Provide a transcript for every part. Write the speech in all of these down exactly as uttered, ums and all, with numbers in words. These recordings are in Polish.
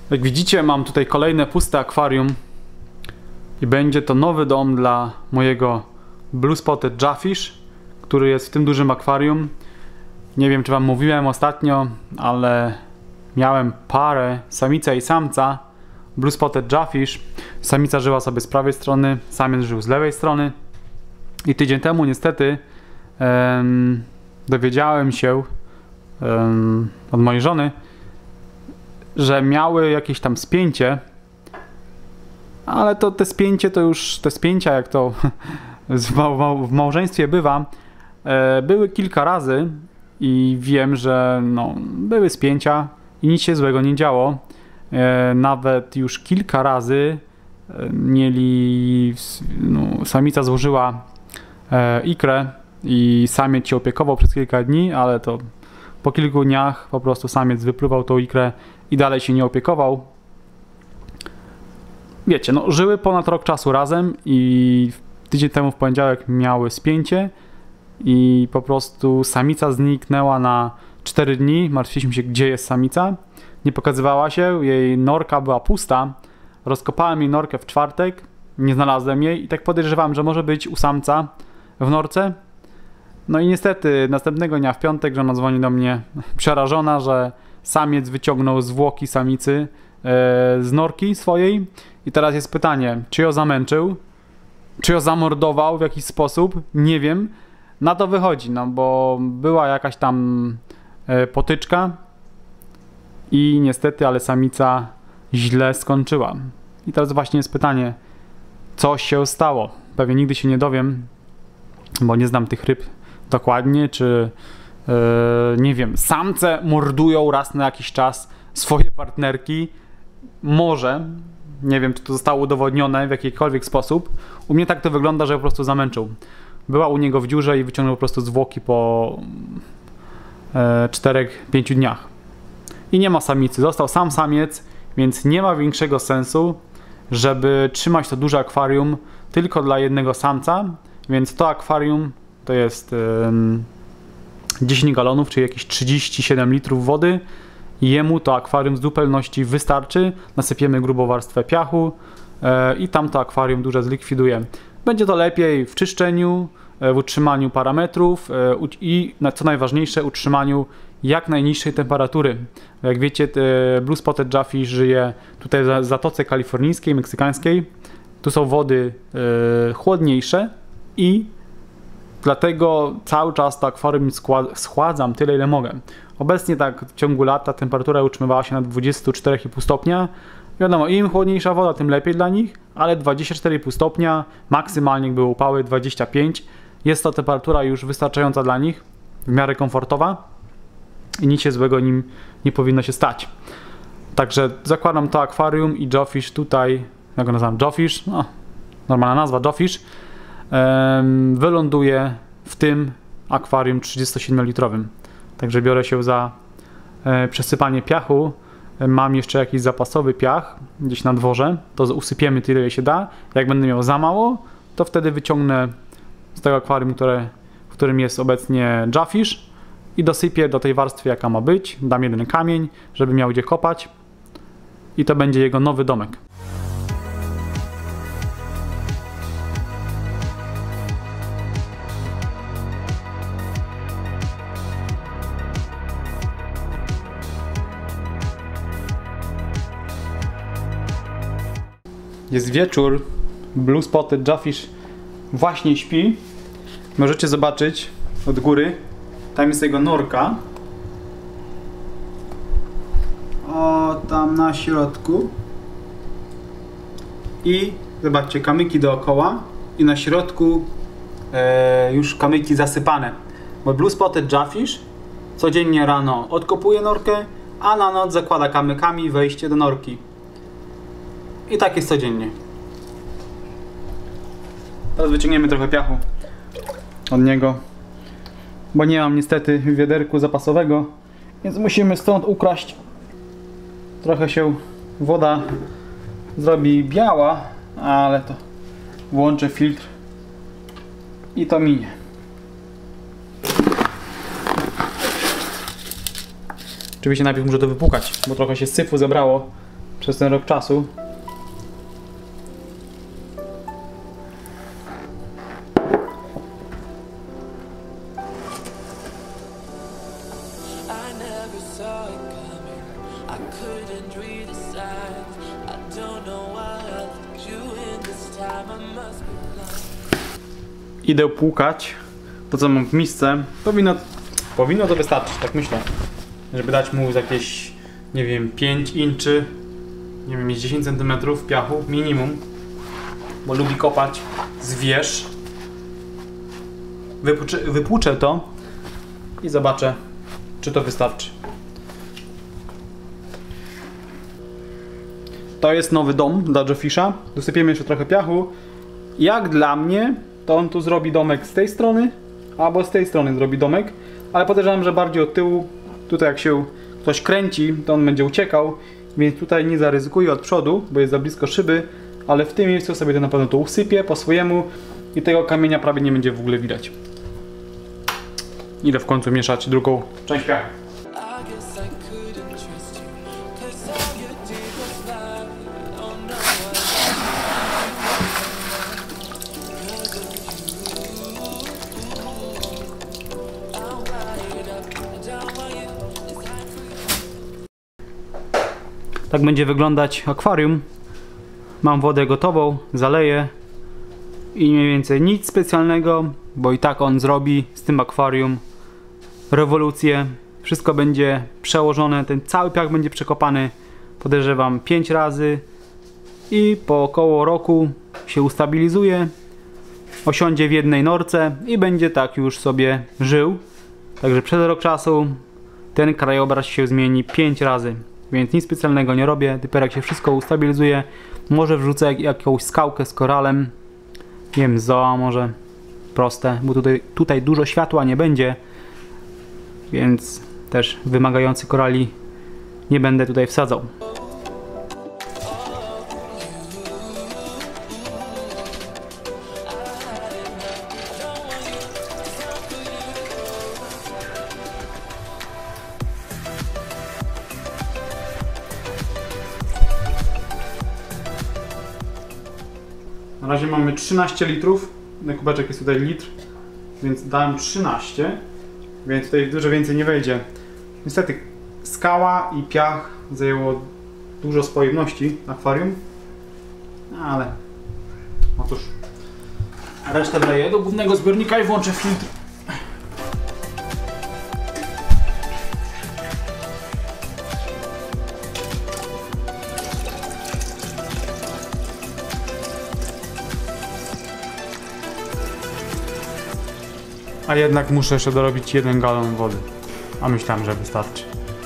Jak widzicie, mam tutaj kolejne puste akwarium i będzie to nowy dom dla mojego Blue Spotted Jawfish, który jest w tym dużym akwarium. Nie wiem, czy wam mówiłem ostatnio, ale miałem parę, samicę i samca Blue Spotted Jawfish. Samica żyła sobie z prawej strony, samiec żył z lewej strony i tydzień temu niestety um, dowiedziałem się um, od mojej żony, że miały jakieś tam spięcie, ale to te spięcie to już, te spięcia jak to w małżeństwie bywa, były kilka razy i wiem, że no, były spięcia i nic się złego nie działo. Nawet już kilka razy mieli, no, samica złożyła ikrę i samiec się opiekował przez kilka dni, ale to po kilku dniach po prostu samiec wypluwał tą ikrę i dalej się nie opiekował. Wiecie, no żyły ponad rok czasu razem i tydzień temu w poniedziałek miały spięcie i po prostu samica zniknęła na cztery dni. Martwiliśmy się, gdzie jest samica. Nie pokazywała się, jej norka była pusta. Rozkopałem jej norkę w czwartek, nie znalazłem jej i tak podejrzewam, że może być u samca w norce. No i niestety następnego dnia w piątek żona dzwoni do mnie przerażona, że samiec wyciągnął zwłoki samicy e, z norki swojej i teraz jest pytanie, czy ją zamęczył, czy ją zamordował w jakiś sposób, nie wiem. Na to wychodzi, no bo była jakaś tam e, potyczka i niestety, ale samica źle skończyła. I teraz właśnie jest pytanie, co się stało? Pewnie nigdy się nie dowiem, bo nie znam tych ryb dokładnie, czy yy, nie wiem, samce mordują raz na jakiś czas swoje partnerki. Może, nie wiem, czy to zostało udowodnione w jakikolwiek sposób. U mnie tak to wygląda, że po prostu zamęczył. Była u niego w dziurze i wyciągnął po prostu zwłoki po czterech pięciu dniach. I nie ma samicy, został sam samiec, więc nie ma większego sensu, żeby trzymać to duże akwarium tylko dla jednego samca, więc to akwarium to jest yy, dziesięć galonów, czyli jakieś trzydzieści siedem litrów wody. Jemu to akwarium z zupełności wystarczy. Nasypiemy grubą warstwę piachu yy, i tam to akwarium duże zlikwiduje. Będzie to lepiej w czyszczeniu, yy, w utrzymaniu parametrów yy, i co najważniejsze, utrzymaniu jak najniższej temperatury. Jak wiecie, Blue Spotted Jawfish żyje tutaj w Zatoce Kalifornijskiej, meksykańskiej. Tu są wody yy, chłodniejsze i dlatego cały czas to akwarium schładzam tyle, ile mogę. Obecnie tak w ciągu lata temperatura utrzymywała się na dwudziestu czterech i pół stopnia. Wiadomo, im chłodniejsza woda, tym lepiej dla nich, ale dwadzieścia cztery i pół stopnia, maksymalnie jak były upały dwadzieścia pięć. Jest to temperatura już wystarczająca dla nich, w miarę komfortowa i nic się złego nim nie powinno się stać. Także zakładam to akwarium i Jawfish tutaj, jak go nazywam, Jawfish, no, normalna nazwa, Jawfish, wyląduje w tym akwarium trzydziestosiedmiolitrowym. Także biorę się za e, przesypanie piachu. Mam jeszcze jakiś zapasowy piach gdzieś na dworze. To usypiemy tyle, ile się da. Jak będę miał za mało, to wtedy wyciągnę z tego akwarium, które, w którym jest obecnie Jawfish i dosypię do tej warstwy, jaka ma być. Dam jeden kamień, żeby miał gdzie kopać i to będzie jego nowy domek. Jest wieczór, Blue Spotted Jawfish właśnie śpi. Możecie zobaczyć od góry, tam jest jego norka. O, tam na środku. I zobaczcie, kamyki dookoła i na środku e, już kamyki zasypane. Bo Blue Spotted Jawfish codziennie rano odkopuje norkę, a na noc zakłada kamykami wejście do norki. I tak jest codziennie. Teraz wyciągniemy trochę piachu od niego, bo nie mam niestety wiaderku zapasowego, więc musimy stąd ukraść. Trochę się woda zrobi biała, ale to włączę filtr i to minie. Oczywiście najpierw muszę to wypłukać, bo trochę się syfu zebrało przez ten rok czasu. Idę płukać to, co mam w misce. Powinno, powinno to wystarczyć, tak myślę. Żeby dać mu jakieś, nie wiem, pięć inczy, nie wiem, dziesięć centymetrów piachu minimum. Bo lubi kopać zwierz. Wypłuczę, wypłuczę to i zobaczę, czy to wystarczy. To jest nowy dom dla Joe-Fisha. Dosypiemy jeszcze trochę piachu. Jak dla mnie, to on tu zrobi domek z tej strony, albo z tej strony zrobi domek, ale podejrzewam, że bardziej od tyłu. Tutaj jak się ktoś kręci, to on będzie uciekał, więc tutaj nie zaryzykuję od przodu, bo jest za blisko szyby, ale w tym miejscu sobie to na pewno to usypię po swojemu i tego kamienia prawie nie będzie w ogóle widać. Idę w końcu mieszać drugą część piachu. Tak będzie wyglądać akwarium. Mam wodę gotową, zaleję i mniej więcej nic specjalnego, bo i tak on zrobi z tym akwarium rewolucję. Wszystko będzie przełożone, ten cały piach będzie przekopany, podejrzewam, pięć razy i po około roku się ustabilizuje, osiądzie w jednej norce i będzie tak już sobie żył. Także przez rok czasu ten krajobraz się zmieni pięć razy. Więc nic specjalnego nie robię, dopiero jak się wszystko ustabilizuje, może wrzucę jakąś skałkę z koralem, nie wiem, zoa może, proste, bo tutaj, tutaj dużo światła nie będzie, więc też wymagający korali nie będę tutaj wsadzał. Na razie mamy trzynaście litrów, kubeczek jest tutaj litr, więc dałem trzynaście, więc tutaj dużo więcej nie wejdzie. Niestety skała i piach zajęło dużo z pojemności akwarium, ale no cóż, resztę wleję do głównego zbiornika i włączę filtr. A jednak muszę jeszcze dorobić jeden galon wody. A myślałem, że wystarczy.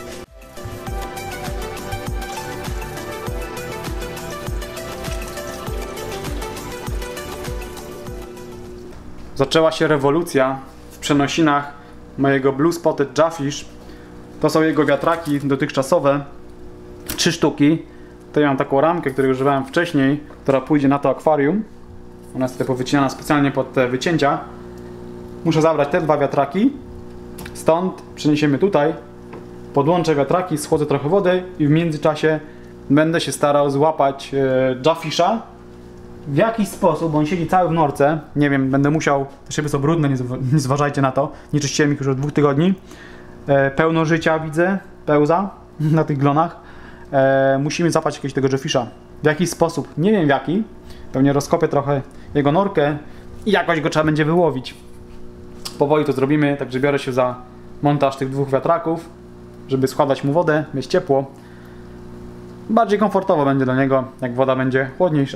Zaczęła się rewolucja w przenosinach mojego Blue Spotted Jawfish. To są jego wiatraki dotychczasowe. Trzy sztuki. Tutaj mam taką ramkę, której używałem wcześniej, która pójdzie na to akwarium. Ona jest tutaj powycinana specjalnie pod te wycięcia. Muszę zabrać te dwa wiatraki, stąd przeniesiemy tutaj, podłączę wiatraki, schłodzę trochę wody i w międzyczasie będę się starał złapać e, Jawfisha w jakiś sposób, bo on siedzi cały w norce, nie wiem, będę musiał, te szyby są brudne, nie, nie zważajcie na to, nie czyściłem ich już od dwóch tygodni, e, pełno życia widzę, pełza na tych glonach, e, musimy złapać jakiegoś tego Jawfisha, w jakiś sposób, nie wiem w jaki, pewnie rozkopię trochę jego norkę i jakoś go trzeba będzie wyłowić. Powoli to zrobimy, także biorę się za montaż tych dwóch wiatraków, żeby składać mu wodę, mieć ciepło. Bardziej komfortowo będzie dla niego, jak woda będzie chłodniejsza.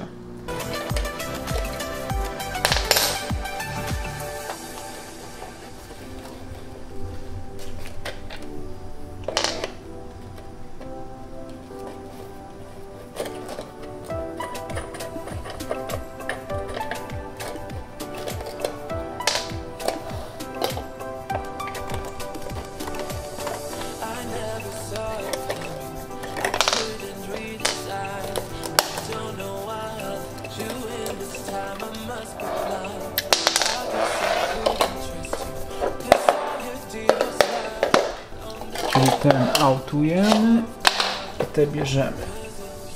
Czyli ten autujemy i te bierzemy.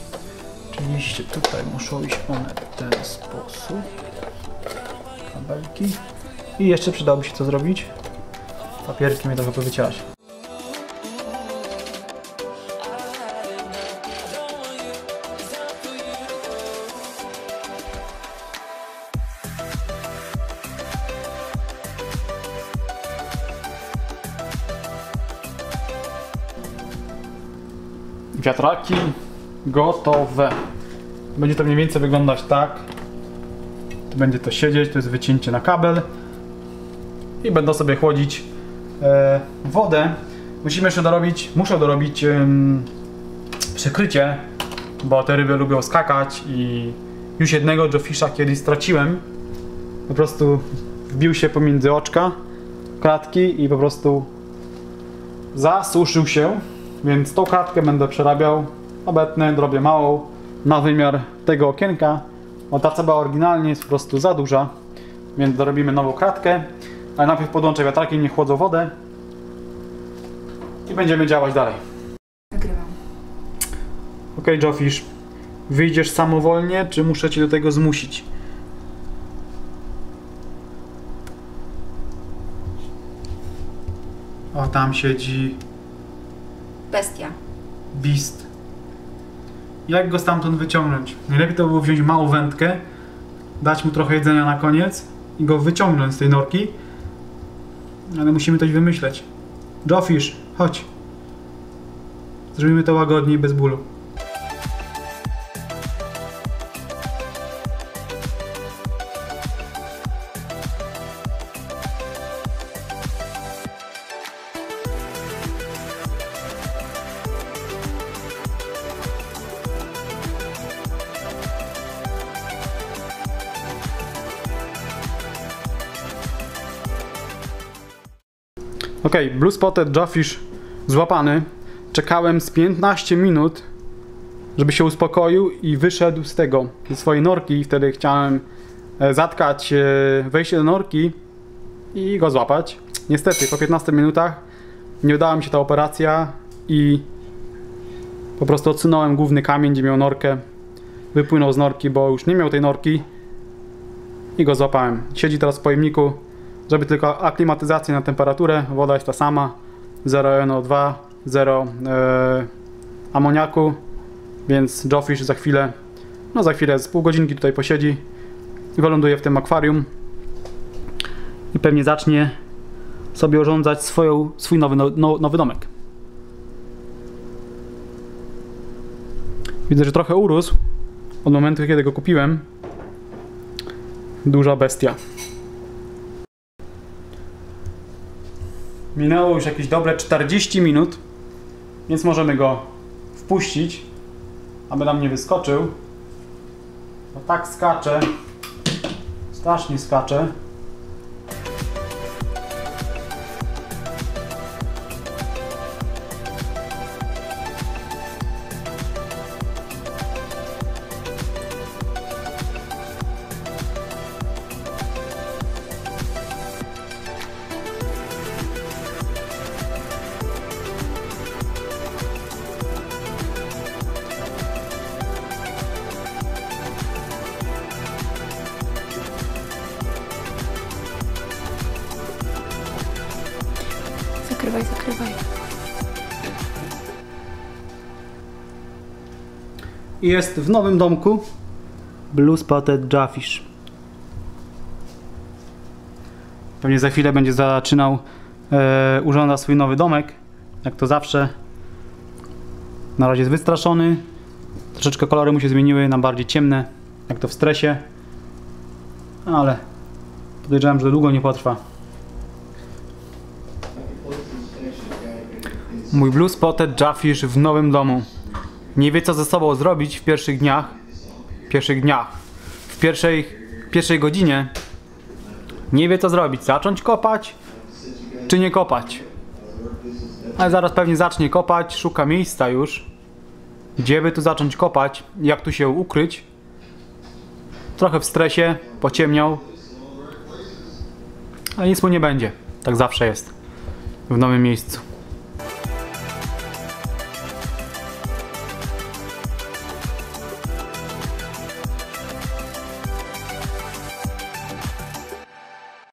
Oczywiście tutaj muszą iść one w ten sposób. Kabelki. I jeszcze przydałoby się co zrobić? Papierki mnie trochę powyciąć. Wiatraki gotowe. Będzie to mniej więcej wyglądać tak. Tu będzie to siedzieć, to jest wycięcie na kabel. I będą sobie chłodzić e, wodę. Musimy jeszcze dorobić, muszę dorobić e, przykrycie, bo te ryby lubią skakać i już jednego jawfisha kiedyś straciłem. Po prostu wbił się pomiędzy oczka klatki i po prostu zasuszył się. Więc tą klatkę będę przerabiał. Obetnę, zrobię małą na wymiar tego okienka, bo ta ceba oryginalnie jest po prostu za duża, więc dorobimy nową klatkę, ale najpierw podłączę wiatraki, niech chłodzą wodę i będziemy działać dalej. Nagrywam. Ok, jawfish, wyjdziesz samowolnie, czy muszę cię do tego zmusić? O, tam siedzi Bestia. beast. Jak go stamtąd wyciągnąć? Najlepiej to było wziąć małą wędkę, dać mu trochę jedzenia na koniec i go wyciągnąć z tej norki. Ale musimy coś wymyśleć. Jawfish, chodź. Zrobimy to łagodnie i bez bólu. Ok, Blue Spotted Jawfish złapany. Czekałem z piętnaście minut, żeby się uspokoił i wyszedł z tego, ze swojej norki. I wtedy chciałem zatkać wejście do norki i go złapać. Niestety po piętnastu minutach nie udała mi się ta operacja i po prostu odsunąłem główny kamień, gdzie miał norkę. Wypłynął z norki, bo już nie miał tej norki i go złapałem. Siedzi teraz w pojemniku. Żeby tylko aklimatyzację na temperaturę, woda jest ta sama, zero N O dwa, zero e, amoniaku, więc jawfish za chwilę, no za chwilę z pół godzinki tutaj posiedzi i wyląduje w tym akwarium i pewnie zacznie sobie urządzać swoją, swój nowy, no, nowy domek. Widzę, że trochę urósł od momentu, kiedy go kupiłem. Duża bestia. Minęło już jakieś dobre czterdzieści minut, więc możemy go wpuścić, aby nam nie wyskoczył. Bo tak skacze, strasznie skacze. Zakrywaj, zakrywaj. I jest w nowym domku Blue Spotted Jawfish. Pewnie za chwilę będzie zaczynał e, urządzać swój nowy domek. Jak to zawsze. Na razie jest wystraszony. Troszeczkę kolory mu się zmieniły na bardziej ciemne, jak to w stresie. Ale podejrzewam, że długo nie potrwa. Mój Blue Spotted Jawfish w nowym domu. Nie wie, co ze sobą zrobić w pierwszych dniach. W pierwszych dniach. W pierwszej, pierwszej godzinie. Nie wie, co zrobić. Zacząć kopać, czy nie kopać. Ale zaraz pewnie zacznie kopać. Szuka miejsca już. Gdzie by tu zacząć kopać? Jak tu się ukryć? Trochę w stresie. Pociemniał. Ale nic mu nie będzie. Tak zawsze jest. W nowym miejscu.